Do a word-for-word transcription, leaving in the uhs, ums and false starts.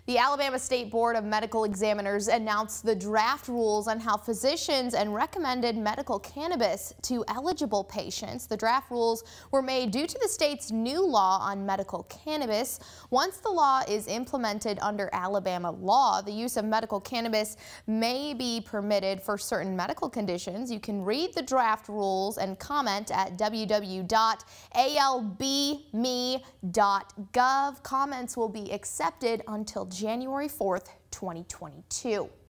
The Alabama State Board of Medical Examiners announced the draft rules on how physicians and recommended medical cannabis to eligible patients. The draft rules were made due to the state's new law on medical cannabis. Once the law is implemented under Alabama law, the use of medical cannabis may be permitted for certain medical conditions. You can read the draft rules and comment at w w w dot a l b m e dot gov. Comments will be accepted until January fourth, twenty twenty-two.